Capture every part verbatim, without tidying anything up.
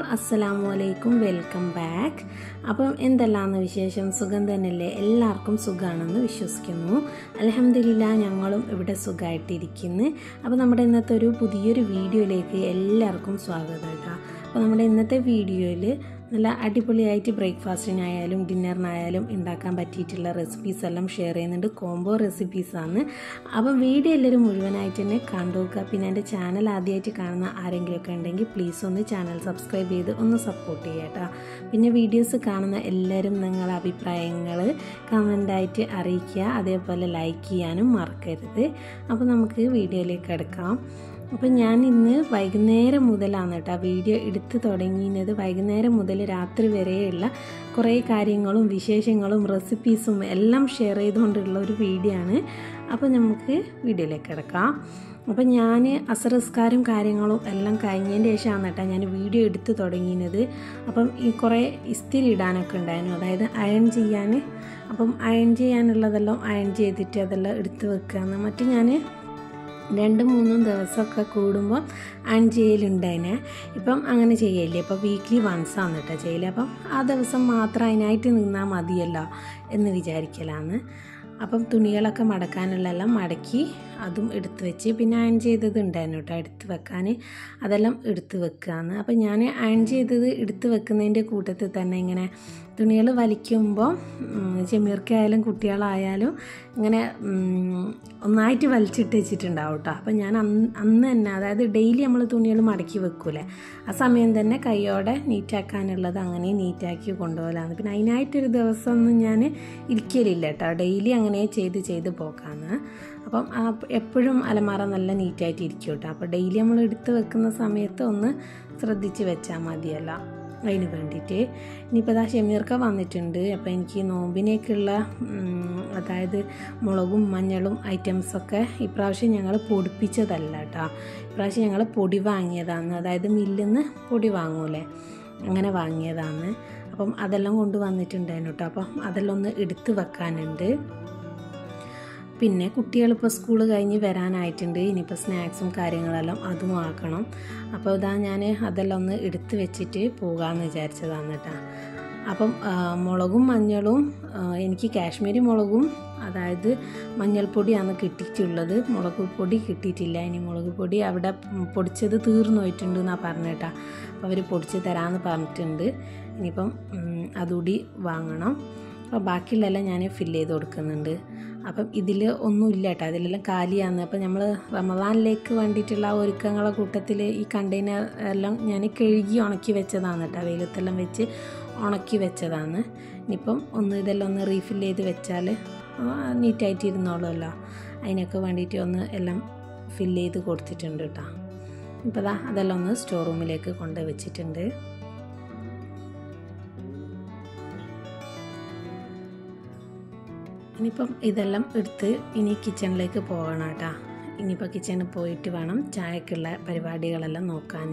അസ്സലാമു അലൈക്കും, welcome back. അപ്പം എന്തെല്ലാന്ന് വിശേഷം? സുഖം തന്നെയല്ലേ? എല്ലാവർക്കും സുഖമാണെന്ന് വിശ്വസിക്കുന്നു. അൽഹംദുലില്ലാഹ് ഞങ്ങളും ഇവിടെ സുഖമായിട്ടിരിക്കുന്നു. അപ്പോൾ നമ്മുടെ ഇന്നത്തെ ഒരു പുതിയൊരു വീഡിയോയിലേക്ക് എല്ലാവർക്കും സ്വാഗതം കേട്ടോ. അപ്പോൾ നമ്മുടെ ഇന്നത്തെ വീഡിയോയിൽ നല്ല അടിപൊളിയായിട്ട് ബ്രേക്ക്ഫാസ്റ്റിനായാലും ഡിന്നറിനായാലും ഉണ്ടാക്കാൻ പറ്റിയിട്ടുള്ള റെസിപ്പീസ് എല്ലാം ഷെയർ ചെയ്യുന്നുണ്ട്. കോംബോ റെസിപ്പീസാണ്. അപ്പം വീഡിയോ എല്ലാവരും മുഴുവനായിട്ട് തന്നെ കണ്ടുനോക്കുക. പിന്നെ എൻ്റെ ചാനൽ ആദ്യമായിട്ട് കാണുന്ന ആരെങ്കിലുമൊക്കെ ഉണ്ടെങ്കിൽ പ്ലീസ് ഒന്ന് ചാനൽ സബ്സ്ക്രൈബ് ചെയ്ത് ഒന്ന് സപ്പോർട്ട് ചെയ്യുക കേട്ടോ. പിന്നെ വീഡിയോസ് കാണുന്ന എല്ലാവരും നിങ്ങളുടെ അഭിപ്രായങ്ങൾ കമൻ്റായിട്ട് അറിയിക്കുക. അതേപോലെ ലൈക്ക് ചെയ്യാനും മറക്കരുത്. അപ്പോൾ നമുക്ക് വീഡിയോയിലേക്ക് കിടക്കാം. അപ്പം ഞാൻ ഇന്ന് വൈകുന്നേരം മുതലാണ് കേട്ടോ വീഡിയോ എടുത്ത് തുടങ്ങിയത്. വൈകുന്നേരം മുതൽ രാത്രി വരെയുള്ള കുറേ കാര്യങ്ങളും വിശേഷങ്ങളും റെസിപ്പീസും എല്ലാം ഷെയർ ചെയ്തുകൊണ്ടുള്ള ഒരു വീഡിയോ ആണ്. അപ്പോൾ നമുക്ക് വീഡിയോയിലേക്ക് കിടക്കാം. അപ്പം ഞാൻ അസറസ്കാരും കാര്യങ്ങളും എല്ലാം കഴിഞ്ഞതിൻ്റെ ശേഷമാണ് കേട്ടോ ഞാൻ വീഡിയോ എടുത്ത് തുടങ്ങിയത്. അപ്പം ഈ കുറേ ഇസ്തിരി ഇടാനൊക്കെ ഉണ്ടായിരുന്നു, അതായത് അയൺ ചെയ്യാൻ. അപ്പം അയൺ ചെയ്യാനുള്ളതെല്ലാം അയൺ ചെയ്തിട്ട് അതെല്ലാം എടുത്ത് വെക്കുകയാണ്. മറ്റു ഞാൻ രണ്ട് മൂന്നും ദിവസമൊക്കെ കൂടുമ്പോൾ അയൺ ചെയ്യലുണ്ടതിനെ. ഇപ്പം അങ്ങനെ ചെയ്യല്ലേ, ഇപ്പോൾ വീക്ക്ലി വൺസാണ് കേട്ടോ ചെയ്യല്. അപ്പം ആ ദിവസം മാത്രം അതിനായിട്ട് നിന്നാൽ മതിയല്ലോ എന്ന് വിചാരിക്കലാണ്. അപ്പം തുണികളൊക്കെ മടക്കാനുള്ളതെല്ലാം മടക്കി അതും എടുത്ത് വെച്ച്, പിന്നെ അയൺ ചെയ്തത് ഉണ്ടായിരുന്നു കേട്ടോ എടുത്ത് വെക്കാൻ, അതെല്ലാം എടുത്ത് വെക്കുകയാണ്. അപ്പം ഞാൻ അയൺ ചെയ്തത് എടുത്ത് വെക്കുന്നതിൻ്റെ കൂട്ടത്തിൽ തന്നെ ഇങ്ങനെ തുണികൾ വലിക്കുമ്പോൾ ചെമ്മീർക്കായാലും കുട്ടികളായാലും ഇങ്ങനെ ഒന്നായിട്ട് വലിച്ചിട്ട് വെച്ചിട്ടുണ്ടാവും കേട്ടോ. അപ്പം ഞാൻ അന്ന് അന്ന് തന്നെ, അതായത് ഡെയിലി നമ്മൾ തുണികൾ മടക്കി വെക്കൂലേ, ആ സമയം തന്നെ കൈയോടെ നീറ്റാക്കാനുള്ളത് അങ്ങനെ നീറ്റാക്കി കൊണ്ടുപോകലാണ്. പിന്നെ അതിനായിട്ടൊരു ദിവസമൊന്നും ഞാൻ ഇരിക്കലില്ല കേട്ടോ, ഡെയിലി അങ്ങനെ ചെയ്ത് ചെയ്ത് പോക്കാന്ന്. അപ്പം എപ്പോഴും അലമാര നല്ല നീറ്റായിട്ട് ഇരിക്കും കേട്ടോ. അപ്പോൾ ഡെയിലി നമ്മൾ എടുത്ത് വെക്കുന്ന സമയത്ത് ഒന്ന് ശ്രദ്ധിച്ച് വെച്ചാൽ മതിയല്ല അതിന് വേണ്ടിയിട്ട്. ഇനിയിപ്പോൾ ഇതാ ഷെമീർക്ക വന്നിട്ടുണ്ട്. അപ്പോൾ എനിക്ക് നോമ്പിനേക്കുള്ള അതായത് മുളകും മഞ്ഞളും ഐറ്റംസൊക്കെ ഇപ്രാവശ്യം ഞങ്ങൾ പൊടിപ്പിച്ചതല്ല കേട്ടോ. ഇപ്രാവശ്യം ഞങ്ങൾ പൊടി വാങ്ങിയതാണ്, അതായത് മില്ലിൽ നിന്ന് പൊടി വാങ്ങൂലേ, അങ്ങനെ വാങ്ങിയതാണ്. അപ്പം അതെല്ലാം കൊണ്ട് വന്നിട്ടുണ്ടായിരുന്നു കേട്ടോ. അപ്പം അതെല്ലാം ഒന്ന് എടുത്ത് വെക്കാനുണ്ട്. പിന്നെ കുട്ടികളിപ്പോൾ സ്കൂൾ കഴിഞ്ഞ് വരാനായിട്ടുണ്ട്. ഇനിയിപ്പോൾ സ്നാക്സും കാര്യങ്ങളെല്ലാം അതും ആക്കണം. അപ്പോൾ ഇതാ ഞാൻ അതെല്ലാം ഒന്ന് എടുത്ത് വെച്ചിട്ട് പോകാമെന്ന് വിചാരിച്ചതാണ് കേട്ടോ. അപ്പം മുളകും മഞ്ഞളും എനിക്ക് കാശ്മീരി മുളകും അതായത് മഞ്ഞൾപ്പൊടിയാണ് കിട്ടിയിട്ടുള്ളത്, മുളക് പൊടി കിട്ടിയിട്ടില്ല. ഇനി മുളക് പൊടി അവിടെ പൊടിച്ചത് തീർന്നു പോയിട്ടുണ്ട് എന്നാണ് പറഞ്ഞേട്ടാ. അപ്പോൾ അവർ പൊടിച്ച് തരാമെന്ന് പറഞ്ഞിട്ടുണ്ട്. ഇനിയിപ്പം അതുകൂടി വാങ്ങണം. അപ്പോൾ ബാക്കിയുള്ളതെല്ലാം ഞാൻ ഫില്ല് ചെയ്ത് കൊടുക്കുന്നുണ്ട്. അപ്പം ഇതിൽ ഒന്നുമില്ല കേട്ടോ, അതിലെല്ലാം കാലിയാണ്. അപ്പം നമ്മൾ റമദാനിലേക്ക് വേണ്ടിയിട്ടുള്ള ഒരുക്കങ്ങളെ കൂട്ടത്തിൽ ഈ കണ്ടെയ്നർ എല്ലാം ഞാൻ കഴുകി ഉണക്കി വെച്ചതാണ് കേട്ടോ, വെയിലത്തെല്ലാം വെച്ച് ഉണക്കി വെച്ചതാണ്. ഇനിയിപ്പം ഒന്ന് ഇതെല്ലാം ഒന്ന് റീഫിൽ ചെയ്ത് വെച്ചാൽ നീറ്റായിട്ട് ഇരുന്നോളുമല്ലോ, അതിനൊക്കെ വേണ്ടിയിട്ട് ഒന്ന് എല്ലാം ഫില്ല് ചെയ്ത് കൊടുത്തിട്ടുണ്ട് കേട്ടോ. ഇപ്പോൾ ദാ അതെല്ലാം ഒന്ന് സ്റ്റോർ റൂമിലേക്ക് കൊണ്ട് വെച്ചിട്ടുണ്ട്. ഇനിയിപ്പം ഇതെല്ലാം എടുത്ത് ഇനി കിച്ചണിലേക്ക് പോകണം കേട്ടോ. ഇനിയിപ്പോൾ കിച്ചണിൽ പോയിട്ട് വേണം ചായക്കുള്ള പരിപാടികളെല്ലാം നോക്കാൻ.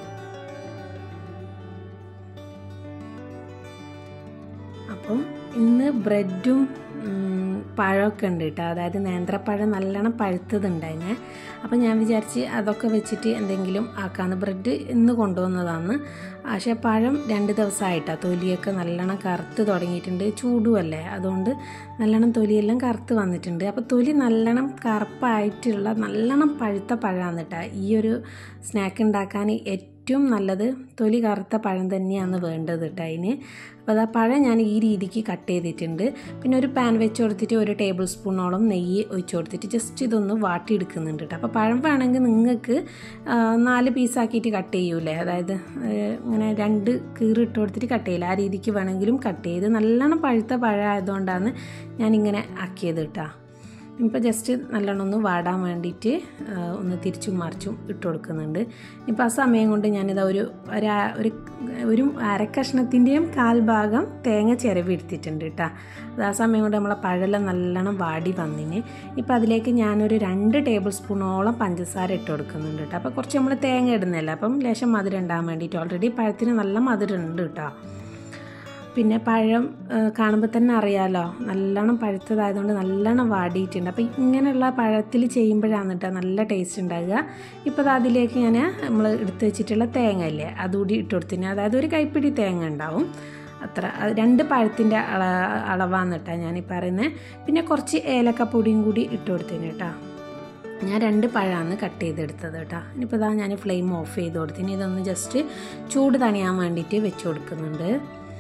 അപ്പം ഇന്ന് ബ്രെഡും പഴമൊക്കെ ഉണ്ട് കേട്ടോ, അതായത് നേന്ത്രപ്പഴം നല്ലോണം പഴുത്തതുണ്ടായിനെ. അപ്പം ഞാൻ വിചാരിച്ച് അതൊക്കെ വെച്ചിട്ട് എന്തെങ്കിലും ആക്കാമെന്ന്. ബ്രെഡ് ഇന്ന് കൊണ്ടുവന്നതാണ്, പക്ഷേ പഴം രണ്ട് ദിവസമായിട്ടാണ് തൊലിയൊക്കെ നല്ലോണം കറുത്ത് തുടങ്ങിയിട്ടുണ്ട്. ചൂടുമല്ലേ, അതുകൊണ്ട് നല്ലോണം തൊലിയെല്ലാം കറുത്ത് വന്നിട്ടുണ്ട്. അപ്പോൾ തൊലി നല്ലോണം കറുപ്പായിട്ടുള്ള നല്ലോണം പഴുത്ത പഴമാണ് കേട്ടോ ഈ ഒരു സ്നാക്ക് ഉണ്ടാക്കാൻ ഏറ്റവും നല്ലത്. തൊലി കറുത്ത പഴം തന്നെയാണ് വേണ്ടത് കേട്ടോ അതിന്. അപ്പോൾ ആ പഴം ഞാൻ ഈ രീതിക്ക് കട്ട് ചെയ്തിട്ടുണ്ട്. പിന്നെ ഒരു പാൻ വെച്ച് കൊടുത്തിട്ട് ഒരു ടേബിൾ സ്പൂണോളം നെയ്യ് ഒഴിച്ച് കൊടുത്തിട്ട് ജസ്റ്റ് ഇതൊന്ന് വാട്ടിയെടുക്കുന്നുണ്ട് കേട്ടോ. അപ്പോൾ പഴം വേണമെങ്കിൽ നിങ്ങൾക്ക് നാല് പീസാക്കിയിട്ട് കട്ട് ചെയ്യൂലേ, അതായത് ഇങ്ങനെ രണ്ട് കീറിട്ട് കൊടുത്തിട്ട് കട്ട് ചെയ്യില്ല, ആ രീതിക്ക് വേണമെങ്കിലും കട്ട് ചെയ്ത്. നല്ലോണം പഴുത്ത പഴം ആയതുകൊണ്ടാണ് ഞാനിങ്ങനെ ആക്കിയത് കേട്ടോ. ഇപ്പോൾ ജസ്റ്റ് നല്ലോണം ഒന്ന് വാടാൻ വേണ്ടിയിട്ട് ഒന്ന് തിരിച്ചും മറിച്ചും ഇട്ട് കൊടുക്കുന്നുണ്ട്. ഇപ്പോൾ ആ സമയം കൊണ്ട് ഞാനിതാ ഒരു ഒരു ഒരു അരക്കഷ്ണത്തിൻ്റെയും കാൽ ഭാഗം തേങ്ങ ചിരവി എടുത്തിട്ടുണ്ട് കേട്ടോ. അത് ആ സമയം കൊണ്ട് നമ്മളെ പഴമെല്ലാം നല്ലോണം വാടി വന്നിന്. ഇപ്പോൾ അതിലേക്ക് ഞാനൊരു രണ്ട് ടേബിൾ സ്പൂണോളം പഞ്ചസാര ഇട്ട് കൊടുക്കുന്നുണ്ട് കേട്ടോ. അപ്പോൾ കുറച്ച് നമ്മൾ തേങ്ങ ഇടുന്നില്ല, അപ്പം ലേശം മധുരം ഉണ്ടാകാൻ വേണ്ടിയിട്ട്. ഓൾറെഡി പഴത്തിന് നല്ല മധുരം ഉണ്ട് കേട്ടോ. പിന്നെ പഴം കാണുമ്പോൾ തന്നെ അറിയാമല്ലോ നല്ലോണം പഴുത്തതായതുകൊണ്ട് നല്ലോണം വാടിയിട്ടുണ്ട്. അപ്പോൾ ഇങ്ങനെയുള്ള പഴത്തിൽ ചെയ്യുമ്പോഴാണ് കേട്ടോ നല്ല ടേസ്റ്റ് ഉണ്ടാകുക. ഇപ്പോൾ അതിലേക്ക് ഞാൻ നമ്മൾ എടുത്ത് വെച്ചിട്ടുള്ള തേങ്ങ ഇല്ലേ അതുകൂടി ഇട്ട് കൊടുത്തിന്. അതായത് ഒരു കൈപ്പിടി തേങ്ങ ഉണ്ടാവും, അത്ര രണ്ട് പഴത്തിൻ്റെ അള അളവാണ് കേട്ടോ ഞാനീ പറയുന്നത്. പിന്നെ കുറച്ച് ഏലക്കപ്പൊടിയും കൂടി ഇട്ട് കൊടുത്തിന് കേട്ടോ. ഞാൻ രണ്ട് പഴമാണ് കട്ട് ചെയ്തെടുത്തത് കേട്ടോ. ഇനിയിപ്പോൾ ഇതാ ഞാൻ ഫ്ലെയിം ഓഫ് ചെയ്ത് കൊടുത്തിന്. ഇതൊന്ന് ജസ്റ്റ് ചൂട് തണിയാൻ വേണ്ടിയിട്ട് വെച്ച് കൊടുക്കുന്നുണ്ട്.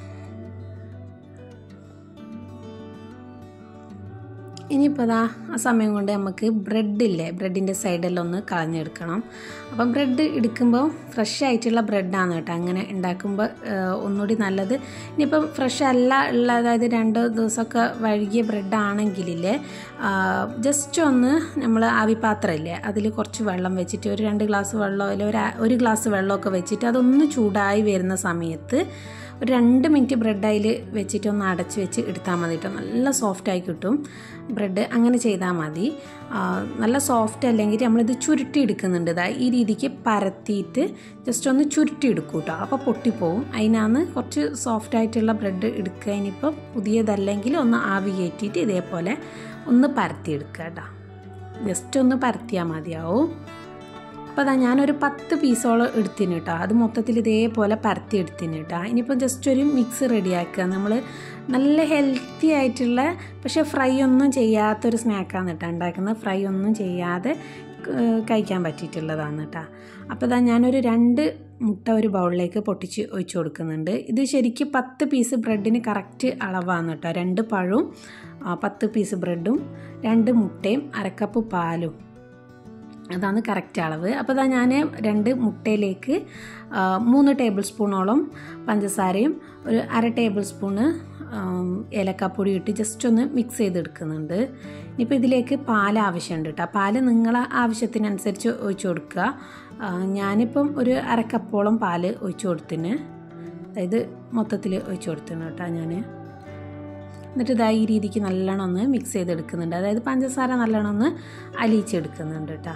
ഇനിയിപ്പോൾ അതാ ആ സമയം കൊണ്ട് നമുക്ക് ബ്രെഡില്ലേ ബ്രെഡിൻ്റെ സൈഡെല്ലാം ഒന്ന് കളഞ്ഞെടുക്കണം. അപ്പം ബ്രെഡ് എടുക്കുമ്പോൾ ഫ്രഷ് ആയിട്ടുള്ള ബ്രെഡാണ് കേട്ടോ അങ്ങനെ ഉണ്ടാക്കുമ്പോൾ ഒന്നുകൂടി നല്ലത്. ഇനിയിപ്പം ഫ്രഷ് അല്ല ഉള്ള അതായത് രണ്ട് ദിവസമൊക്കെ വഴുകിയ ബ്രെഡാണെങ്കിലേ ജസ്റ്റ് ഒന്ന് നമ്മൾ ആവിപാത്രമില്ലേ അതിൽ കുറച്ച് വെള്ളം വെച്ചിട്ട് ഒരു രണ്ട് ഗ്ലാസ് വെള്ളമോ അല്ലെങ്കിൽ ഒരു ഒരു ഗ്ലാസ് വെള്ളമൊക്കെ വെച്ചിട്ട് അതൊന്ന് ചൂടായി വരുന്ന സമയത്ത് ഒരു രണ്ട് മിനിറ്റ് ബ്രെഡ് അതിൽ വെച്ചിട്ട് ഒന്ന് അടച്ച് വെച്ച് എടുത്താൽ മതി കേട്ടോ. നല്ല സോഫ്റ്റായി കിട്ടും ബ്രെഡ്. അങ്ങനെ ചെയ്താൽ മതി. നല്ല സോഫ്റ്റ് അല്ലെങ്കിൽ നമ്മളിത് ചുരുട്ടി എടുക്കുന്നുണ്ട്. ഇതാ ഈ രീതിക്ക് പരത്തിയിട്ട് ജസ്റ്റ് ഒന്ന് ചുരുട്ടി എടുക്കും കേട്ടോ. അപ്പോൾ പൊട്ടിപ്പോവും. അതിനാണ് കുറച്ച് സോഫ്റ്റായിട്ടുള്ള ബ്രെഡ് എടുക്കുക. ഇനിയിപ്പോൾ പുതിയതല്ലെങ്കിൽ ഒന്ന് ആവി കയറ്റിയിട്ട് ഇതേപോലെ ഒന്ന് പരത്തിയെടുക്കുക കേട്ടോ. ജസ്റ്റ് ഒന്ന് പരത്തിയാൽ മതിയാവും. അപ്പോൾ അതാ ഞാനൊരു പത്ത് പീസോളം എടുത്തിന് കേട്ടോ. അത് മൊത്തത്തിൽ ഇതേപോലെ പരത്തി എടുത്തിന് കേട്ടോ. ഇനിയിപ്പോൾ ജസ്റ്റ് ഒരു മിക്സ് റെഡിയാക്കുക. നമ്മൾ നല്ല ഹെൽത്തി ആയിട്ടുള്ള പക്ഷേ ഫ്രൈ ഒന്നും ചെയ്യാത്തൊരു സ്നാക്കാണ് കേട്ടോ ഉണ്ടാക്കുന്നത്. ഫ്രൈ ഒന്നും ചെയ്യാതെ കഴിക്കാൻ പറ്റിയിട്ടുള്ളതാണ് കേട്ടോ. അപ്പോൾ ഇതാ ഞാനൊരു രണ്ട് മുട്ട ഒരു ബൗളിലേക്ക് പൊട്ടിച്ച് ഒഴിച്ച് കൊടുക്കുന്നുണ്ട്. ഇത് ശരിക്കും പത്ത് പീസ് ബ്രെഡിന് കറക്റ്റ് അളവാണ് കേട്ടോ. രണ്ട് പഴവും പത്ത് പീസ് ബ്രെഡും രണ്ട് മുട്ടയും അരക്കപ്പ് പാലും അതാണ് കറക്റ്റ് അളവ്. അപ്പോൾ ഇതാ ഞാൻ രണ്ട് മുട്ടയിലേക്ക് മൂന്ന് ടേബിൾ സ്പൂണോളം പഞ്ചസാരയും ഒരു അര ടേബിൾ സ്പൂണ് ഏലക്കാപ്പൊടി ഇട്ട് ജസ്റ്റ് ഒന്ന് മിക്സ് ചെയ്തെടുക്കുന്നുണ്ട്. ഇനിയിപ്പോൾ ഇതിലേക്ക് പാൽ ആവശ്യമുണ്ട് കേട്ടോ. പാല് നിങ്ങളെ ആവശ്യത്തിനനുസരിച്ച് ഒഴിച്ച് കൊടുക്കുക. ഞാനിപ്പം ഒരു അരക്കപ്പോളം പാല് ഒഴിച്ച് കൊടുത്തിന്. അതായത് മൊത്തത്തിൽ ഒഴിച്ച് കൊടുത്തിന് കേട്ടോ ഞാൻ. എന്നിട്ട് ഇതാ ഈ രീതിക്ക് നല്ലോണം ഒന്ന് മിക്സ് ചെയ്തെടുക്കുന്നുണ്ട്. അതായത് പഞ്ചസാര നല്ലോണം ഒന്ന് അലിയിച്ചെടുക്കുന്നുണ്ട് കേട്ടോ.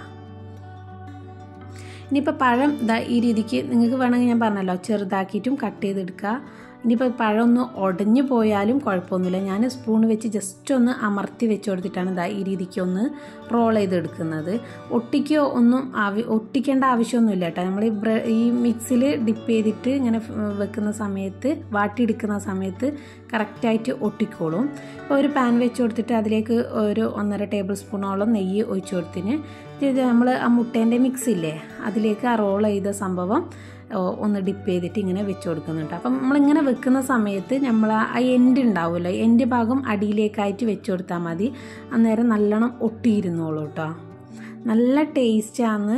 ഇനിയിപ്പോൾ പഴം ഇതാ ഈ രീതിക്ക് നിങ്ങൾക്ക് വേണമെങ്കിൽ ഞാൻ പറഞ്ഞല്ലോ ചെറുതാക്കിയിട്ടും കട്ട് ചെയ്തെടുക്കുക. ഇനിയിപ്പോൾ പഴം ഒന്ന് ഉടഞ്ഞു പോയാലും കുഴപ്പമൊന്നുമില്ല. ഞാൻ സ്പൂൺ വെച്ച് ജസ്റ്റ് ഒന്ന് അമർത്തി വെച്ച് കൊടുത്തിട്ടാണ് ഇതാ ഈ രീതിക്ക് ഒന്ന് റോൾ ചെയ്തെടുക്കുന്നത്. ഒട്ടിക്കോ ഒന്നും ആവി ഒട്ടിക്കേണ്ട ആവശ്യമൊന്നുമില്ല കേട്ടോ. നമ്മൾ ഈ ബ്ര ഈ മിക്സിൽ ഡിപ്പ് ചെയ്തിട്ട് ഇങ്ങനെ വെക്കുന്ന സമയത്ത് വാട്ടിയെടുക്കുന്ന സമയത്ത് കറക്റ്റായിട്ട് ഒട്ടിക്കോളും. ഇപ്പോൾ ഒരു പാൻ വെച്ച് കൊടുത്തിട്ട് അതിലേക്ക് ഒരു ഒന്നര ടേബിൾ സ്പൂണോളം നെയ്യ് ഒഴിച്ച് കൊടുത്തിന്. ഇത് നമ്മൾ ആ മുട്ടേൻ്റെ മിക്സ് ഇല്ലേ അതിലേക്ക് ആ റോൾ ചെയ്ത സംഭവം ഒന്ന് ഡിപ്പ് ചെയ്തിട്ട് ഇങ്ങനെ വെച്ച് കൊടുക്കുന്നുണ്ട്. അപ്പം നമ്മളിങ്ങനെ വെക്കുന്ന സമയത്ത് നമ്മൾ ആ എൻഡ് ഉണ്ടാവുമല്ലോ എൻഡ് ഭാഗം അടിയിലേക്കായിട്ട് വെച്ച് കൊടുത്താൽ മതി. അന്നേരം നല്ലോണം ഒട്ടിയിരുന്നോളൂ കേട്ടോ. നല്ല ടേസ്റ്റാണ്,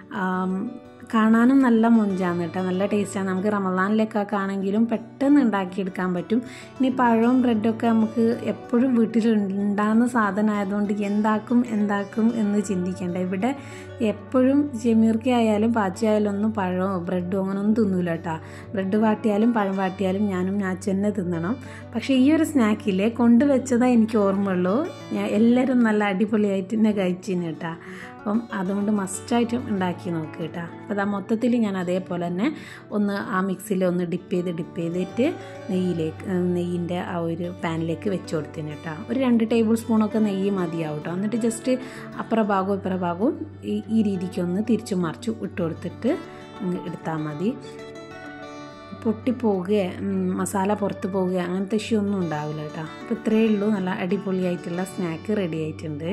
കാണാനും നല്ല മൊഞ്ചാണ് കേട്ടോ. നല്ല ടേസ്റ്റാണ്. നമുക്ക് റമദാനിലേക്കൊക്കെ ആണെങ്കിലും പെട്ടെന്ന് ഉണ്ടാക്കിയെടുക്കാൻ പറ്റും. ഇനി പഴവും ബ്രെഡൊക്കെ നമുക്ക് എപ്പോഴും വീട്ടിൽ ഉണ്ടാകുന്ന സാധനമായതുകൊണ്ട് എന്താക്കും എന്താക്കും എന്ന് ചിന്തിക്കേണ്ട. ഇവിടെ എപ്പോഴും ജമീർക്ക് ആയാലും പാച്ചി ആയാലും ഒന്നും പഴമോ ബ്രെഡോ അങ്ങനെ ഒന്നും തിന്നൂല കേട്ടോ. ബ്രെഡ് വാട്ടിയാലും പഴം വാട്ടിയാലും ഞാനും ഞാൻ തന്നെ തിന്നണം. പക്ഷേ ഈ ഒരു സ്നാക്കില്ലേ കൊണ്ടുവച്ചതാ എനിക്ക് ഓർമ്മയുള്ളൂ. ഞാൻ എല്ലാവരും നല്ല അടിപൊളിയായിട്ട് തന്നെ കഴിച്ചിന് കേട്ടോ. അപ്പം അതുകൊണ്ട് മസ്റ്റായിട്ടും ഉണ്ടാക്കി നോക്കുക കേട്ടോ. അപ്പോൾ അതാ മൊത്തത്തിൽ ഞാൻ അതേപോലെ തന്നെ ഒന്ന് ആ മിക്സിയിൽ ഒന്ന് ഡിപ്പ് ചെയ്ത് ഡിപ്പ് ചെയ്തിട്ട് നെയ്യിലേക്ക് നെയ്യിൻ്റെ ആ ഒരു പാനിലേക്ക് വെച്ച് കൊടുത്തിന് കേട്ടോ. ഒരു രണ്ട് ടേബിൾ സ്പൂണൊക്കെ നെയ്യ് മതിയാവും കേട്ടോ. എന്നിട്ട് ജസ്റ്റ് അപ്പുറ ഭാഗവും ഇപ്പുറ ഭാഗവും ഈ ഈ രീതിക്കൊന്ന് തിരിച്ചു മറിച്ചു ഇട്ട് കൊടുത്തിട്ട് എടുത്താൽ മതി. പൊട്ടിപ്പോവുകയോ മസാല പുറത്ത് പോവുകയോ അങ്ങനത്തെ ഇഷ്യൂ ഒന്നും ഉണ്ടാവില്ല കേട്ടോ. അപ്പോൾ ഇത്രയേ ഉള്ളൂ. നല്ല അടിപൊളിയായിട്ടുള്ള സ്നാക്ക് റെഡി ആയിട്ടുണ്ട്.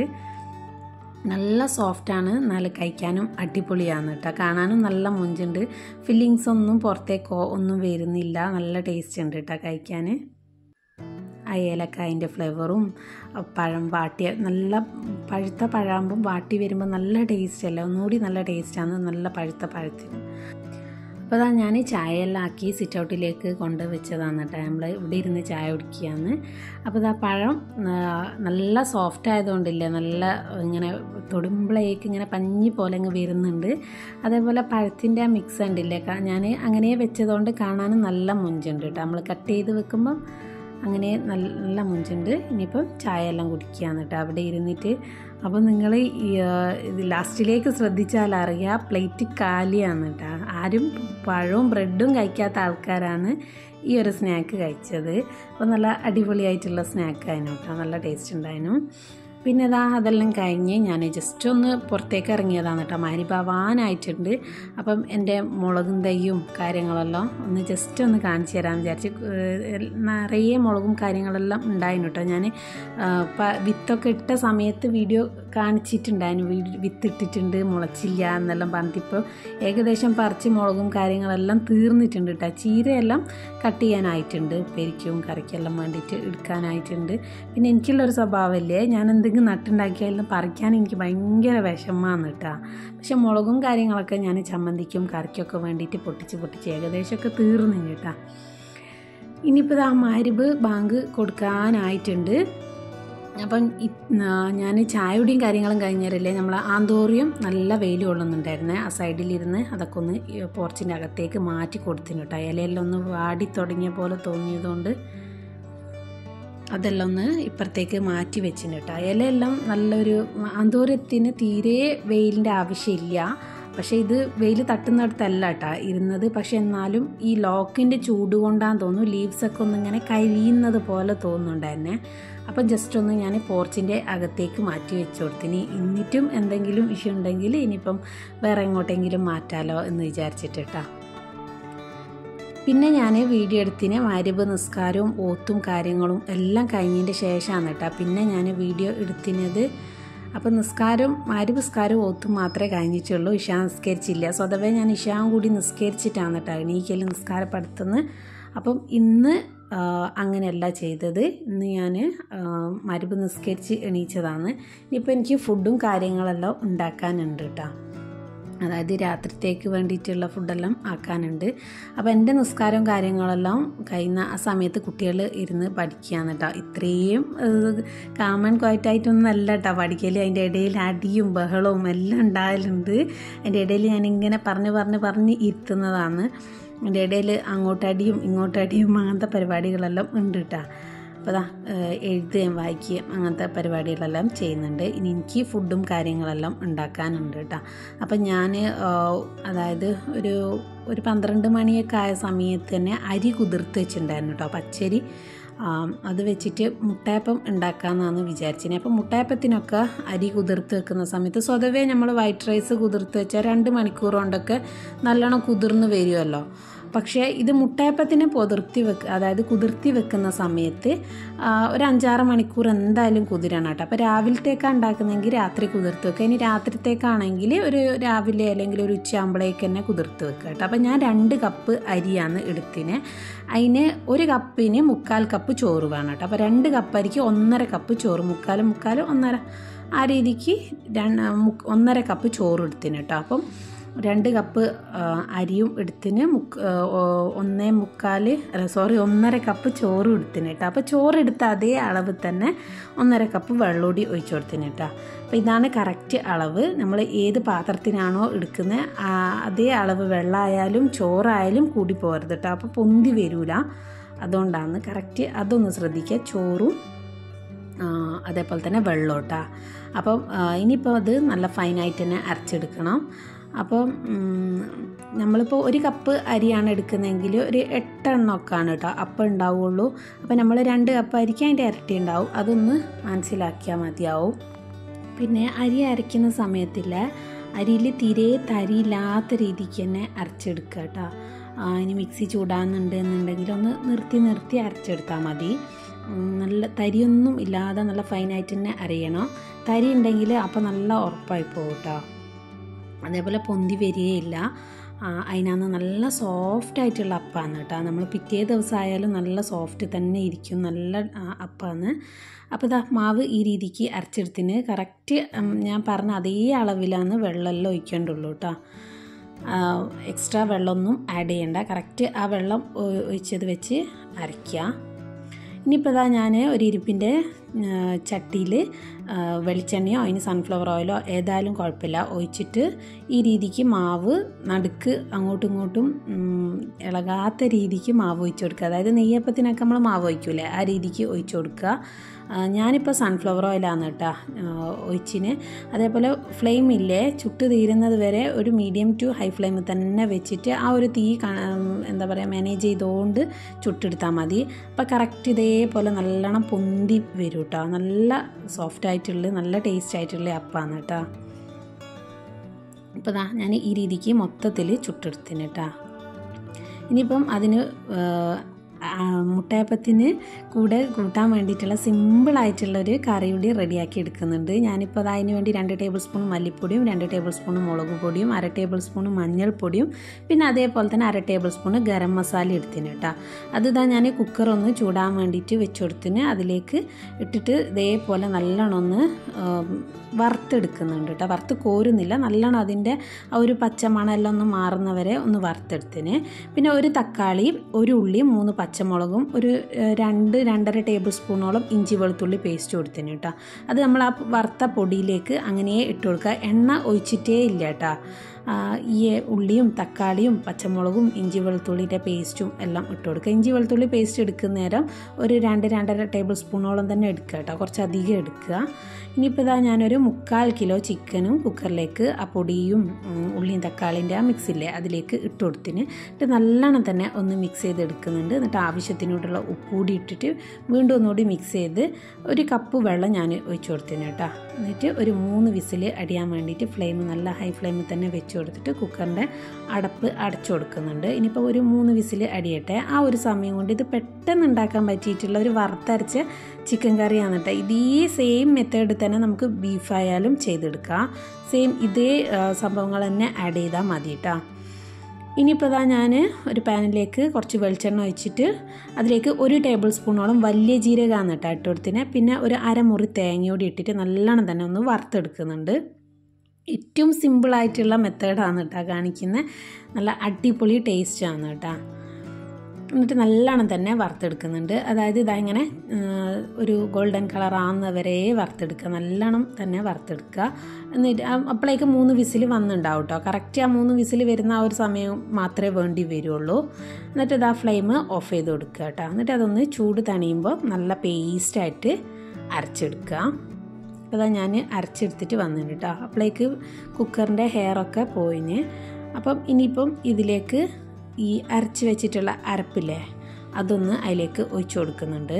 നല്ല സോഫ്റ്റാണ്, നല്ല കഴിക്കാനും അടിപൊളിയാണ് കേട്ടോ. കാണാനും നല്ല മൊഞ്ചുണ്ട്. ഫില്ലിങ്സ് ഒന്നും പുറത്തേക്കോ ഒന്നും വരുന്നില്ല. നല്ല ടേസ്റ്റ് ഉണ്ട് കേട്ടോ കഴിക്കാൻ. ആ ഏലക്കായൻ്റെ ഫ്ലേവറും പഴം വാട്ടിയ നല്ല പഴുത്ത പഴാകുമ്പം വാട്ടി വരുമ്പോൾ നല്ല ടേസ്റ്റ് അല്ലേ, ഒന്നുകൂടി നല്ല ടേസ്റ്റാണ് നല്ല പഴുത്ത പഴത്തിന്. അപ്പോൾ അതാ ഞാൻ ചായയെല്ലാം ആക്കി സിറ്റ് ഔട്ടിലേക്ക് കൊണ്ട് വെച്ചതാണ് കേട്ടോ. നമ്മൾ ഇവിടെ ഇരുന്ന് ചായ കുടിക്കുകയാണ്. അപ്പോൾ ഇതാ പഴം നല്ല സോഫ്റ്റ് ആയതുകൊണ്ടില്ലേ നല്ല ഇങ്ങനെ തൊടുമ്പളേക്ക് ഇങ്ങനെ പഞ്ഞി പോലെ അങ്ങ് വരുന്നുണ്ട്. അതേപോലെ പഴത്തിൻ്റെ ആ മിക്സ് ഉണ്ടില്ലേ ഞാൻ അങ്ങനെ വെച്ചതുകൊണ്ട് കാണാനും നല്ല മൊഞ്ചുണ്ട് കേട്ടോ. നമ്മൾ കട്ട് ചെയ്ത് വെക്കുമ്പം അങ്ങനെ നല്ല മുഞ്ചുണ്ട്. ഇനിയിപ്പം ചായ എല്ലാം കുടിക്കുകയാണ് കേട്ടോ. അവിടെ ഇരുന്നിട്ട് അപ്പോൾ നിങ്ങൾ ലാസ്റ്റിലേക്ക് ശ്രദ്ധിച്ചാൽ അറിയാം പ്ലേറ്റ് കാലിയാണ് കേട്ടോ. ആരും പഴവും ബ്രെഡും കഴിക്കാത്ത ആൾക്കാരാണ് ഈ ഒരു സ്നാക്ക് കഴിച്ചത്. അപ്പോൾ നല്ല അടിപൊളിയായിട്ടുള്ള സ്നാക്കായിരുന്നു കേട്ടോ, നല്ല ടേസ്റ്റ് ഉണ്ടായിരുന്നു. പിന്നെ ഇതാ അതെല്ലാം കഴിഞ്ഞ് ഞാൻ ജസ്റ്റ് ഒന്ന് പുറത്തേക്ക് ഇറങ്ങിയതാണ് കേട്ടോ, മരിഭാവാനായിട്ടുണ്ട്. അപ്പം എൻ്റെ മുളകും തൈയും കാര്യങ്ങളെല്ലാം ഒന്ന് ജസ്റ്റ് ഒന്ന് കാണിച്ചു തരാമെന്ന് വിചാരിച്ച്. നിറയെ മുളകും കാര്യങ്ങളെല്ലാം ഉണ്ടായിരുന്നു കേട്ടോ. ഞാൻ വിത്തൊക്കെ ഇട്ട സമയത്ത് വീഡിയോ കാണിച്ചിട്ടുണ്ടായിരുന്നു, വിത്തിട്ടിട്ടുണ്ട് മുളച്ചില്ല എന്നെല്ലാം പറഞ്ഞിട്ടിപ്പോൾ ഏകദേശം പറിച്ച് മുളകും കാര്യങ്ങളെല്ലാം തീർന്നിട്ടുണ്ട് കേട്ടോ. ചീരയെല്ലാം കട്ട് ചെയ്യാനായിട്ടുണ്ട്, ഉപ്പേരിക്കും കറിക്കെല്ലാം വേണ്ടിയിട്ട് എടുക്കാനായിട്ടുണ്ട്. പിന്നെ എനിക്കുള്ളൊരു സ്വഭാവമല്ലേ, ഞാൻ എന്തെങ്കിലും നട്ടുണ്ടാക്കിയാലും പറിക്കാൻ എനിക്ക് ഭയങ്കര വിഷമമാണ് കേട്ടോ. പക്ഷെ മുളകും കാര്യങ്ങളൊക്കെ ഞാൻ ചമ്മന്തിക്കും കറിക്കൊക്കെ വേണ്ടിയിട്ട് പൊട്ടിച്ച് പൊട്ടിച്ച് ഏകദേശമൊക്കെ തീർന്നു കേട്ടോ. ഇനിയിപ്പോൾ ആ മഗ്‌രിബ് ബാങ്ക് കൊടുക്കാനായിട്ടുണ്ട്. അപ്പം ഞാൻ ചായയുടെയും കാര്യങ്ങളും കഴിഞ്ഞാലല്ലേ നമ്മൾ ആന്തോറിയും നല്ല വെയിൽ കൊള്ളുന്നുണ്ടായിരുന്നേ. ആ സൈഡിലിരുന്ന് അതൊക്കെ ഒന്ന് പോർച്ചിൻ്റെ അകത്തേക്ക് മാറ്റി കൊടുത്തിനു കേട്ടോ. ഇലയെല്ലാം ഒന്ന് വാടി തുടങ്ങിയ പോലെ തോന്നിയതുകൊണ്ട് അതെല്ലാം ഒന്ന് ഇപ്പുറത്തേക്ക് മാറ്റി വെച്ചിന് കേട്ടോ. ഇലയെല്ലാം നല്ലൊരു ആന്തോരത്തിന് തീരെ വെയിലിൻ്റെ ആവശ്യമില്ല. പക്ഷേ ഇത് വെയിൽ തട്ടുന്നിടത്തല്ല കേട്ടോ ഇരുന്നത്. പക്ഷെ എന്നാലും ഈ ലോക്കിൻ്റെ ചൂട് കൊണ്ടാന്ന് തോന്നുന്നു ലീവ്സൊക്കെ ഒന്നിങ്ങനെ കരിയുന്നത് പോലെ തോന്നുന്നുണ്ടായിരുന്നേ. അപ്പം ജസ്റ്റ് ഒന്ന് ഞാൻ പോർച്ചിൻ്റെ അകത്തേക്ക് മാറ്റി വെച്ച് കൊടുത്തിന്. എന്നിട്ടും എന്തെങ്കിലും ഇഷ്യൂ ഉണ്ടെങ്കിൽ ഇനിയിപ്പം വേറെ എങ്ങോട്ടെങ്കിലും മാറ്റാലോ എന്ന് വിചാരിച്ചിട്ട് കേട്ടോ. പിന്നെ ഞാൻ വീഡിയോ എടുത്തിന് മഗ്‌രിബ് നിസ്കാരവും ഓത്തും കാര്യങ്ങളും എല്ലാം കഴിഞ്ഞതിൻ്റെ ശേഷമാണ് കേട്ടോ പിന്നെ ഞാൻ വീഡിയോ എടുത്തിനത്. അപ്പം നിസ്കാരവും മഗ്‌രിബ് നിസ്കാരവും ഓത്തും മാത്രമേ കഴിഞ്ഞിട്ടുള്ളൂ, ഇശാ നിസ്കരിച്ചില്ല. സ്വതവേ ഞാൻ ഇശാവും കൂടി നിസ്കരിച്ചിട്ടാണ് കേട്ടോ എണീക്കൽ നിസ്കാരപ്പെടുത്തുന്നത്. അപ്പം ഇന്ന് അങ്ങനെയല്ല ചെയ്തത്, ഇന്ന് ഞാൻ മഗ്‌രിബ് നിസ്കരിച്ച് എണീച്ചതാണ്. ഇനിയിപ്പോൾ എനിക്ക് ഫുഡും കാര്യങ്ങളെല്ലാം ഉണ്ടാക്കാനുണ്ട് കേട്ടോ, അതായത് രാത്രിത്തേക്ക് വേണ്ടിയിട്ടുള്ള ഫുഡെല്ലാം ആക്കാനുണ്ട്. അപ്പോൾ എൻ്റെ നിസ്കാരവും കാര്യങ്ങളെല്ലാം കഴിയുന്ന ആ സമയത്ത് കുട്ടികൾ ഇരുന്ന് പഠിക്കുകയാണ് കേട്ടോ. ഇത്രയും കാമൻ ക്വയറ്റായിട്ടൊന്നും അല്ല കേട്ടോ പഠിക്കൽ. അതിൻ്റെ ഇടയിൽ അടിയും ബഹളവും എല്ലാം ഉണ്ടാകലുണ്ട്. അതിൻ്റെ ഇടയിൽ ഞാനിങ്ങനെ പറഞ്ഞ് പറഞ്ഞ് പറഞ്ഞ് ഇരുത്തുന്നതാണ്. അതിൻ്റെ ഇടയിൽ അങ്ങോട്ടടിയും ഇങ്ങോട്ടടിയും അങ്ങനത്തെ പരിപാടികളെല്ലാം ഉണ്ട് കേട്ടോ. അപ്പോൾ അതാ എഴുതുകയും വായിക്കുകയും അങ്ങനത്തെ പരിപാടികളെല്ലാം ചെയ്യുന്നുണ്ട്. ഇനി എനിക്ക് ഫുഡും കാര്യങ്ങളെല്ലാം ഉണ്ടാക്കാനുണ്ട് കേട്ടോ. അപ്പം ഞാൻ അതായത് ഒരു ഒരു പന്ത്രണ്ട് മണിയൊക്കെ ആയ സമയത്ത് തന്നെ അരി കുതിർത്ത് വെച്ചിട്ടുണ്ടായിരുന്നു കേട്ടോ, പച്ചരി. അത് വെച്ചിട്ട് മുട്ടയപ്പം ഉണ്ടാക്കാമെന്നാണ് വിചാരിച്ചത്. അപ്പം മുട്ടയപ്പത്തിനൊക്കെ അരി കുതിർത്ത് വെക്കുന്ന സമയത്ത് സ്വതവേ നമ്മൾ വൈറ്റ് റൈസ് കുതിർത്ത് വെച്ചാൽ രണ്ട് മണിക്കൂർ കൊണ്ടൊക്കെ നല്ലോണം കുതിർന്ന് വരുമല്ലോ. പക്ഷേ ഇത് മുട്ടയപ്പത്തിന് പൊതിർത്തി വെക്ക് അതായത് കുതിർത്തി വെക്കുന്ന സമയത്ത് ഒരു അഞ്ചാറ് മണിക്കൂർ എന്തായാലും കുതിരണം കേട്ടോ. അപ്പോൾ രാവിലത്തേക്കാണ് ഉണ്ടാക്കുന്നതെങ്കിൽ രാത്രി കുതിർത്ത് വെക്കുക. ഇനി രാത്രിത്തേക്കാണെങ്കിൽ ഒരു രാവിലെ അല്ലെങ്കിൽ ഒരു ഉച്ചയാകുമ്പോഴേക്ക് തന്നെ കുതിർത്ത് വെക്കുക കേട്ടോ. അപ്പോൾ ഞാൻ രണ്ട് കപ്പ് അരിയാണ് എടുത്തിന്. അതിന് ഒരു കപ്പിന് മുക്കാൽ കപ്പ് ചോറ് വേണം കേട്ടോ. അപ്പോൾ രണ്ട് കപ്പ് അരിക്ക് ഒന്നര കപ്പ് ചോറ്, മുക്കാലും മുക്കാലും ഒന്നര, ആ രീതിക്ക് ഒന്നര കപ്പ് ചോറ് എടുത്തിന് കേട്ടോ. അപ്പം രണ്ട് കപ്പ് അരിയും എടുത്തിന് മുക്ക് ഒന്നേ മുക്കാൽ അല്ല സോറി ഒന്നര കപ്പ് ചോറും എടുത്തിന് കേട്ടോ. അപ്പോൾ ചോറെടുത്ത അതേ അളവ് തന്നെ ഒന്നര കപ്പ് വെള്ളമൂടി ഒഴിച്ചു കൊടുത്തിന് കേട്ടോ. അപ്പോൾ ഇതാണ് കറക്റ്റ് അളവ്. നമ്മൾ ഏത് പാത്രത്തിനാണോ എടുക്കുന്നത് അതേ അളവ് വെള്ളമായാലും ചോറായാലും കൂടി പോകരുത് കേട്ടോ, അപ്പോൾ പൊന്തി വരില്ല. അതുകൊണ്ടാണ് കറക്റ്റ് അതൊന്ന് ശ്രദ്ധിക്കുക, ചോറും അതേപോലെ തന്നെ വെള്ളം കേട്ടോ. അപ്പം ഇനിയിപ്പോൾ അത് നല്ല ഫൈനായിട്ട് തന്നെ അരച്ചെടുക്കണം. അപ്പം നമ്മളിപ്പോൾ ഒരു കപ്പ് അരിയാണ് എടുക്കുന്നതെങ്കിൽ ഒരു എട്ടെണ്ണമൊക്കെയാണ് കേട്ടോ അപ്പം ഉണ്ടാവുള്ളൂ. അപ്പോൾ നമ്മൾ രണ്ട് കപ്പ് അരിക്ക് അതിൻ്റെ ഇരട്ടി ഉണ്ടാവും, അതൊന്ന് മനസ്സിലാക്കിയാൽ മതിയാവും. പിന്നെ അരി അരയ്ക്കുന്ന സമയത്തിൽ അരിയിൽ തീരെ തരിയില്ലാത്ത രീതിക്ക് തന്നെ അരച്ചെടുക്കുക കേട്ടോ. ഇനി മിക്സി ചൂടാകുന്നുണ്ട് എന്നുണ്ടെങ്കിൽ ഒന്ന് നിർത്തി നിർത്തി അരച്ചെടുത്താൽ മതി. നല്ല തരിയൊന്നും ഇല്ലാതെ നല്ല ഫൈനായിട്ട് തന്നെ അരയണം. തരി ഉണ്ടെങ്കിൽ അപ്പോൾ നല്ല ഉറപ്പായി പോകും കേട്ടോ, അതേപോലെ പൊന്തി വരികയില്ല. അതിനകത്ത് നല്ല സോഫ്റ്റായിട്ടുള്ള അപ്പമാണ് കേട്ടോ. നമ്മൾ പിറ്റേ ദിവസം ആയാലും നല്ല സോഫ്റ്റ് തന്നെ ഇരിക്കും, നല്ല അപ്പമാണ്. അപ്പോൾ ഇതാ മാവ് ഈ രീതിക്ക് അരച്ചെടുത്തിന് കറക്റ്റ് ഞാൻ പറഞ്ഞ അതേ അളവിലാണ് വെള്ളമെല്ലാം ഒഴിക്കേണ്ടുള്ളൂ കേട്ടോ. എക്സ്ട്രാ വെള്ളമൊന്നും ആഡ് ചെയ്യണ്ട, കറക്റ്റ് ആ വെള്ളം ഒഴിച്ചത് വെച്ച് അരയ്ക്കുക. ഇനിയിപ്പോൾ ഇതാ ഞാൻ ഒരു ഇരുപ്പിൻ്റെ ചട്ടിയിൽ വെളിച്ചെണ്ണയോ അതിന് സൺഫ്ലവർ ഓയിലോ ഏതായാലും കുഴപ്പമില്ല ഒഴിച്ചിട്ട് ഈ രീതിക്ക് മാവ് നടുക്ക് അങ്ങോട്ടും ഇങ്ങോട്ടും ഇളകാത്ത രീതിക്ക് മാവ് ഒഴിച്ചു കൊടുക്കുക. അതായത് നെയ്യപ്പത്തിനൊക്കെ നമ്മൾ മാവ് ഒഴിക്കൂലേ, ആ രീതിക്ക് ഒഴിച്ചു കൊടുക്കുക. ഞാനിപ്പോൾ സൺഫ്ലവർ ഓയിലാണ് കേട്ടോ ഒഴിച്ചിന്. അതേപോലെ ഫ്ലെയിം ഇല്ലേ ചുട്ട് തീരുന്നത് വരെ ഒരു മീഡിയം ടു ഹൈ ഫ്ലെയിമിൽ തന്നെ വെച്ചിട്ട് ആ ഒരു തീ എന്താ പറയുക മാനേജ് ചെയ്തുകൊണ്ട് ചുട്ടെടുത്താൽ മതി. അപ്പോൾ കറക്റ്റ് ഇതേപോലെ നല്ലോണം പൊന്തി വരും കേട്ടോ. നല്ല സോഫ്റ്റ് ആയിട്ടുള്ള നല്ല ടേസ്റ്റ് ആയിട്ടുള്ള അപ്പമാണ് കേട്ടോ. ഇപ്പോൾ ദാ ഞാൻ ഈ രീതിക്ക് മൊത്തത്തിൽ ചുട്ടെടുത്തിന് കേട്ടോ. ഇനിയിപ്പം അതിന് മുട്ടയപ്പത്തിന് കൂടെ കൂട്ടാൻ വേണ്ടിയിട്ടുള്ള സിമ്പിളായിട്ടുള്ളൊരു കറി കൂടി റെഡിയാക്കി എടുക്കുന്നുണ്ട്. ഞാനിപ്പോൾ അതിന് വേണ്ടി രണ്ട് ടേബിൾ സ്പൂൺ മല്ലിപ്പൊടിയും രണ്ട് ടേബിൾ സ്പൂൺ മുളക് പൊടിയും അര ടേബിൾ സ്പൂൺ മഞ്ഞൾപ്പൊടിയും പിന്നെ അതേപോലെ തന്നെ അര ടേബിൾ സ്പൂൺ ഗരം മസാല എടുത്തിന് കേട്ടോ. അത് ഇതാ ഞാൻ കുക്കർ ഒന്ന് ചൂടാൻ വേണ്ടിയിട്ട് വെച്ച് കൊടുത്തിന്. അതിലേക്ക് ഇട്ടിട്ട് ഇതേപോലെ നല്ലോണം ഒന്ന് വറുത്തെടുക്കുന്നുണ്ട് കേട്ടോ. വറുത്ത് കോരുന്നില്ല, നല്ലോണം അതിൻ്റെ ആ ഒരു പച്ചമണമെല്ലാം ഒന്ന് മാറുന്നവരെ ഒന്ന് വറുത്തെടുത്തിന്. പിന്നെ ഒരു തക്കാളി, ഒരു ഉള്ളിയും മൂന്ന് പച്ചമുളകും ഒരു രണ്ട് രണ്ടര ടേബിൾ സ്പൂണോളം ഇഞ്ചി വെളുത്തുള്ളി പേസ്റ്റ് കൊടുത്തിന് കേട്ടോ. അത് നമ്മൾ ആ വറുത്ത പൊടിയിലേക്ക് അങ്ങനെ ഇട്ട് കൊടുക്കുക. എണ്ണ ഒഴിച്ചിട്ടേ ഇല്ല കേട്ടോ. ഈ ഉള്ളിയും തക്കാളിയും പച്ചമുളകും ഇഞ്ചി വെളുത്തുള്ളിയുടെ പേസ്റ്റും എല്ലാം ഇട്ട് കൊടുക്കുക. ഇഞ്ചി വെളുത്തുള്ളി പേസ്റ്റ് എടുക്കുന്ന നേരം ഒരു രണ്ട് രണ്ടര ടേബിൾ സ്പൂണോളം തന്നെ എടുക്കുക കേട്ടോ, കുറച്ചധികം എടുക്കുക. ഇനിയിപ്പോൾ ഇതാ ഞാനൊരു മുക്കാൽ കിലോ ചിക്കനും കുക്കറിലേക്ക് ആ പൊടിയും ഉള്ളിയും തക്കാളിൻ്റെ ആ മിക്സില്ലേ അതിലേക്ക് ഇട്ട് കൊടുത്തിന്. എന്നിട്ട് നല്ലോണം തന്നെ ഒന്ന് മിക്സ് ചെയ്തെടുക്കുന്നുണ്ട്. എന്നിട്ട് ആവശ്യത്തിനോടുള്ള ഉപ്പ് കൂടി ഇട്ടിട്ട് വീണ്ടും ഒന്നുകൂടി മിക്സ് ചെയ്ത് ഒരു കപ്പ് വെള്ളം ഞാൻ ഒഴിച്ചു കൊടുത്തിന് കേട്ടോ. എന്നിട്ട് ഒരു മൂന്ന് വിസിൽ അടിയാൻ വേണ്ടിയിട്ട് ഫ്ലെയിം നല്ല ഹൈ ഫ്ലെയിമിൽ തന്നെ വെച്ച് കൊടുത്തിട്ട് കുക്കറിൻ്റെ അടപ്പ് അടച്ചു കൊടുക്കുന്നുണ്ട്. ഇനിയിപ്പോൾ ഒരു മൂന്ന് വിസിൽ അടിയട്ടെ. ആ ഒരു സമയം കൊണ്ട് ഇത് പെട്ടെന്ന് ഉണ്ടാക്കാൻ പറ്റിയിട്ടുള്ള ഒരു വറുത്തരച്ച ചിക്കൻ കറിയാണ് കേട്ടോ. ഇതേ സെയിം മെത്തേഡ് തന്നെ നമുക്ക് ബീഫായാലും ചെയ്തെടുക്കാം. സെയിം ഇതേ സംഭവങ്ങൾ തന്നെ ആഡ് ചെയ്താൽ മതി കേട്ടോ. ഇനിയിപ്പോൾ ഇതാ ഞാൻ ഒരു പാനിലേക്ക് കുറച്ച് വെളിച്ചെണ്ണ ഒഴിച്ചിട്ട് അതിലേക്ക് ഒരു ടേബിൾ സ്പൂണോളം വലിയ ജീരകമാണ് കേട്ടോ ഇട്ട് കൊടുത്തിന്. പിന്നെ ഒരു അരമുറി തേങ്ങയോടെ ഇട്ടിട്ട് നല്ലോണം തന്നെ ഒന്ന് വറുത്തെടുക്കുന്നുണ്ട്. ഏറ്റവും സിമ്പിളായിട്ടുള്ള മെത്തേഡാണ് കേട്ടോ കാണിക്കുന്നത്. നല്ല അടിപൊളി ടേസ്റ്റാണ് കേട്ടോ. എന്നിട്ട് നല്ലോണം തന്നെ വറുത്തെടുക്കുന്നുണ്ട്. അതായത് ഇതാ ഇങ്ങനെ ഒരു ഗോൾഡൻ കളർ ആവുന്നവരെ വറുത്തെടുക്കുക, നല്ലോണം തന്നെ വറുത്തെടുക്കുക. എന്നിട്ട് അപ്പോഴേക്ക് മൂന്ന് വിസിൽ വന്നിട്ടുണ്ടാവും കേട്ടോ. കറക്റ്റ് ആ മൂന്ന് വിസിൽ വരുന്ന ആ ഒരു സമയം മാത്രമേ വേണ്ടി വരുള്ളൂ. എന്നിട്ട് ഇതാ ഫ്ലെയിം ഓഫ് ചെയ്ത് കൊടുക്കുക കേട്ടോ. എന്നിട്ട് അതൊന്ന് ചൂട് തണിയുമ്പോൾ നല്ല പേസ്റ്റായിട്ട് അരച്ചെടുക്കുക. അപ്പോൾ അതാ ഞാൻ അരച്ചെടുത്തിട്ട് വന്നിട്ടുണ്ട് കേട്ടോ. അപ്പോഴേക്ക് കുക്കറിൻ്റെ ഹെയറൊക്കെ പോയിന്. അപ്പം ഇനിയിപ്പം ഇതിലേക്ക് ഈ അരച്ച് വെച്ചിട്ടുള്ള അരപ്പില്ലേ അതൊന്ന് അതിലേക്ക് ഒഴിച്ചു കൊടുക്കുന്നുണ്ട്.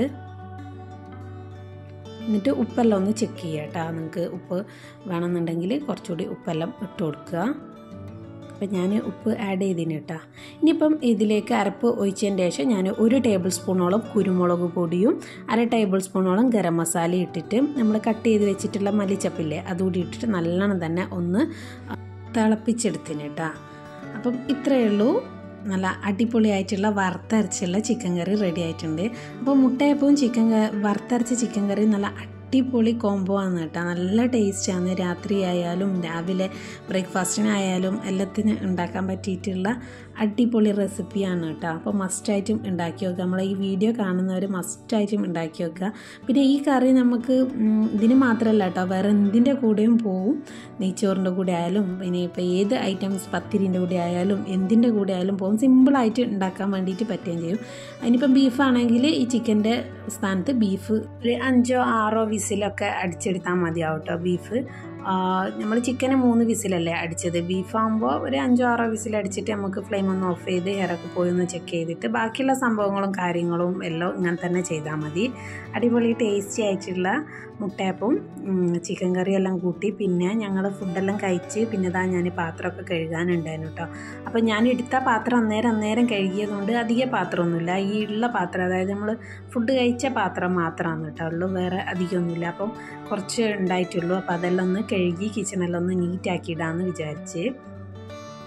എന്നിട്ട് ഉപ്പെല്ലാം ഒന്ന് ചെക്ക് ചെയ്യുക കേട്ടോ. നിങ്ങൾക്ക് ഉപ്പ് വേണമെന്നുണ്ടെങ്കിൽ കുറച്ചുകൂടി ഉപ്പെല്ലാം ഇട്ട് കൊടുക്കുക. അപ്പം ഞാൻ ഉപ്പ് ആഡ് ചെയ്തിന് കേട്ടോ. ഇനിയിപ്പം ഇതിലേക്ക് അരപ്പ് ഒഴിച്ചതിന് ശേഷം ഞാൻ ഒരു ടേബിൾ സ്പൂണോളം കുരുമുളക് പൊടിയും അര ടേബിൾ സ്പൂണോളം ഗരം മസാല ഇട്ടിട്ട് നമ്മൾ കട്ട് ചെയ്ത് വെച്ചിട്ടുള്ള മല്ലിച്ചപ്പില്ലേ അതുകൂടി ഇട്ടിട്ട് നല്ലോണം തന്നെ ഒന്ന് തിളപ്പിച്ചെടുത്തിന് കേട്ടോ. അപ്പം ഇത്രയേ ഉള്ളൂ. നല്ല അടിപൊളിയായിട്ടുള്ള വറുത്തരച്ചുള്ള ചിക്കൻ കറി റെഡി ആയിട്ടുണ്ട്. അപ്പോൾ മുട്ടയപ്പവും ചിക്കൻ വറുത്തരച്ച ചിക്കൻ കറി നല്ല അടിപൊളി കോംബോ ആണ് കേട്ടോ. നല്ല ടേസ്റ്റാണ്. രാത്രി ആയാലും രാവിലെ ബ്രേക്ക്ഫാസ്റ്റിനായാലും എല്ലാത്തിനും ഉണ്ടാക്കാൻ പറ്റിയിട്ടുള്ള അടിപൊളി റെസിപ്പിയാണ് കേട്ടോ. അപ്പോൾ മസ്റ്റായിട്ടും ഉണ്ടാക്കി വെക്കുക. നമ്മൾ ഈ വീഡിയോ കാണുന്നവർ മസ്റ്റായിട്ടും ഉണ്ടാക്കി വെക്കുക. പിന്നെ ഈ കറി നമുക്ക് ഇതിന് മാത്രമല്ല കേട്ടോ, വേറെ എന്തിൻ്റെ കൂടെയും പോവും. നെയ്ച്ചോറിൻ്റെ കൂടെ ആയാലും പിന്നെ ഇപ്പോൾ ഏത് ഐറ്റംസ് പത്തിരിൻ്റെ കൂടെ ആയാലും എന്തിൻ്റെ കൂടെ ആയാലും പോകും. സിമ്പിളായിട്ട് ഉണ്ടാക്കാൻ വേണ്ടിയിട്ട് പറ്റുകയും ചെയ്യും. അതിനിപ്പം ബീഫാണെങ്കിൽ ഈ ചിക്കൻ്റെ സ്ഥാനത്ത് ബീഫ് ഒരു അഞ്ചോ ആറോ വിസിലൊക്കെ അടിച്ചെടുത്താൽ മതിയാവും കേട്ടോ. ബീഫ് നമ്മൾ ചിക്കന് മൂന്ന് വിസിലല്ലേ അടിച്ചത്, ബീഫാകുമ്പോൾ ഒരു അഞ്ചോ ആറോ വിസിൽ അടിച്ചിട്ട് നമുക്ക് ഫ്ലെയിം ഒന്ന് ഓഫ് ചെയ്ത് ഹെയറൊക്കെ പോയി ഒന്ന് ചെക്ക് ചെയ്തിട്ട് ബാക്കിയുള്ള സംഭവങ്ങളും കാര്യങ്ങളും എല്ലാം ഇങ്ങനെ തന്നെ ചെയ്താൽ മതി. അടിപൊളി ടേസ്റ്റി ആയിട്ടുള്ള മുട്ടയപ്പവും ചിക്കൻ കറിയെല്ലാം കൂട്ടി പിന്നെ ഞങ്ങൾ ഫുഡെല്ലാം കഴിച്ച് പിന്നെ ഇതാ ഞാൻ പാത്രമൊക്കെ കഴുകാനുണ്ടായിരുന്നു കേട്ടോ. അപ്പോൾ ഞാൻ എടുത്ത പാത്രം അന്നേരം അന്നേരം കഴുകിയതുകൊണ്ട് അധികം പാത്രമൊന്നുമില്ല. ഈ ഉള്ള പാത്രം അതായത് നമ്മൾ ഫുഡ് കഴിച്ച പാത്രം മാത്രമാണ് കേട്ടോ ഉള്ളൂ, വേറെ അധികമൊന്നുമില്ല. അപ്പം കുറച്ച് ഉണ്ടായിട്ടുള്ളൂ. അപ്പോൾ അതെല്ലാം ഒന്ന് കഴുകി കിച്ചണെല്ലാം ഒന്ന് നീറ്റാക്കിയിടാമെന്ന് വിചാരിച്ച്.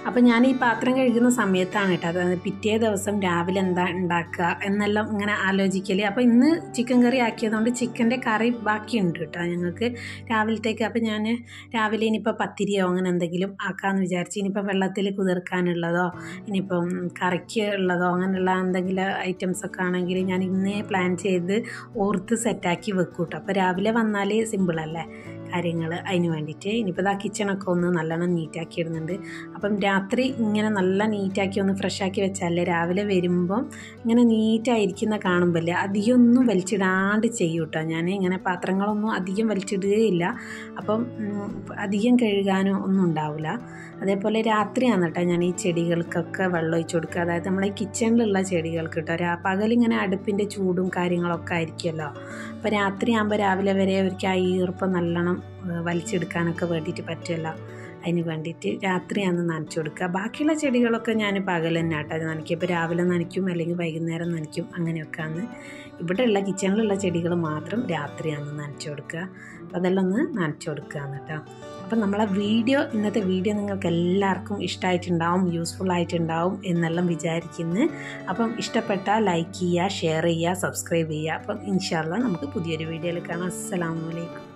അപ്പോൾ ഞാൻ ഈ പാത്രം കഴുകുന്ന സമയത്താണ് കേട്ടോ, അതായത് പിറ്റേ ദിവസം രാവിലെ എന്താ ഉണ്ടാക്കുക എന്നെല്ലാം ഇങ്ങനെ ആലോചിക്കൽ. അപ്പോൾ ഇന്ന് ചിക്കൻ കറി ആക്കിയതുകൊണ്ട് ചിക്കൻ്റെ കറി ബാക്കിയുണ്ട് കേട്ടോ ഞങ്ങൾക്ക് രാവിലത്തേക്ക്. അപ്പോൾ ഞാൻ രാവിലെ ഇനിയിപ്പോൾ പത്തിരിയോ അങ്ങനെ എന്തെങ്കിലും ആക്കാമെന്ന് വിചാരിച്ചു. ഇനിയിപ്പോൾ വെള്ളത്തിൽ കുതിർക്കാനുള്ളതോ ഇനിയിപ്പം കറിക്ക് ഉള്ളതോ അങ്ങനെയുള്ള എന്തെങ്കിലും ഐറ്റംസൊക്കെ ആണെങ്കിൽ ഞാൻ ഇന്നേ പ്ലാൻ ചെയ്ത് ഓർത്ത് സെറ്റാക്കി വെക്കും കേട്ടോ. അപ്പോൾ രാവിലെ വന്നാൽ സിമ്പിളല്ലേ കാര്യങ്ങൾ, അതിന് വേണ്ടിയിട്ട്. ഇനിയിപ്പോൾ ഇതാ കിച്ചണൊക്കെ ഒന്ന് നല്ലോണം നീറ്റാക്കി ഇടുന്നുണ്ട്. അപ്പം രാത്രി ഇങ്ങനെ നല്ല നീറ്റാക്കി ഒന്ന് ഫ്രഷാക്കി വെച്ചാലേ രാവിലെ വരുമ്പം ഇങ്ങനെ നീറ്റായിരിക്കുന്ന കാണുമ്പല്ലേ അധികം ഒന്നും വലിച്ചിടാണ്ട് ചെയ്യും കേട്ടോ. ഞാൻ ഇങ്ങനെ പാത്രങ്ങളൊന്നും അധികം വലിച്ചിടുകയില്ല, അപ്പം അധികം കഴുകാനോ ഒന്നും ഉണ്ടാവില്ല. അതേപോലെ രാത്രിയാണ് കേട്ടോ ഞാൻ ഈ ചെടികൾക്കൊക്കെ വെള്ളം ഒഴിച്ച് കൊടുക്കുക. അതായത് നമ്മളെ കിച്ചണിലുള്ള ചെടികൾക്ക് കേട്ടോ. രാ പകലിങ്ങനെ അടുപ്പിൻ്റെ ചൂടും കാര്യങ്ങളൊക്കെ ആയിരിക്കുമല്ലോ. അപ്പോൾ രാത്രിയാകുമ്പോൾ രാവിലെ വരെ അവർക്ക് ആ ഈർപ്പം നല്ലോണം വലിച്ചെടുക്കാനൊക്കെ വേണ്ടിയിട്ട് പറ്റുമല്ലോ. അതിന് വേണ്ടിയിട്ട് രാത്രിയാണ് നനച്ചു കൊടുക്കുക. ബാക്കിയുള്ള ചെടികളൊക്കെ ഞാൻ പകൽ തന്നെ ആട്ടോ നനയ്ക്കും. ഇപ്പോൾ രാവിലെ നനയ്ക്കും അല്ലെങ്കിൽ വൈകുന്നേരം നനയ്ക്കും, അങ്ങനെയൊക്കെയാണ്. ഇവിടെയുള്ള കിച്ചണിലുള്ള ചെടികൾ മാത്രം രാത്രിയാണ് നനച്ചു കൊടുക്കുക. അപ്പോൾ അതെല്ലാം ഒന്ന് നനച്ചു കൊടുക്കുകയാണ് കേട്ടോ. അപ്പം നമ്മളെ വീഡിയോ ഇന്നത്തെ വീഡിയോ നിങ്ങൾക്ക് എല്ലാവർക്കും ഇഷ്ടമായിട്ടുണ്ടാവും, യൂസ്ഫുൾ ആയിട്ടുണ്ടാവും എന്നെല്ലാം വിചാരിക്കുന്നു. അപ്പം ഇഷ്ടപ്പെട്ടാൽ ലൈക്ക് ചെയ്യുക, ഷെയർ ചെയ്യുക, സബ്സ്ക്രൈബ് ചെയ്യുക. അപ്പം ഇൻഷാ അല്ലാഹ് നമുക്ക് പുതിയൊരു വീഡിയോയിൽ കാണാം. അസ്സലാമു അലൈക്കും.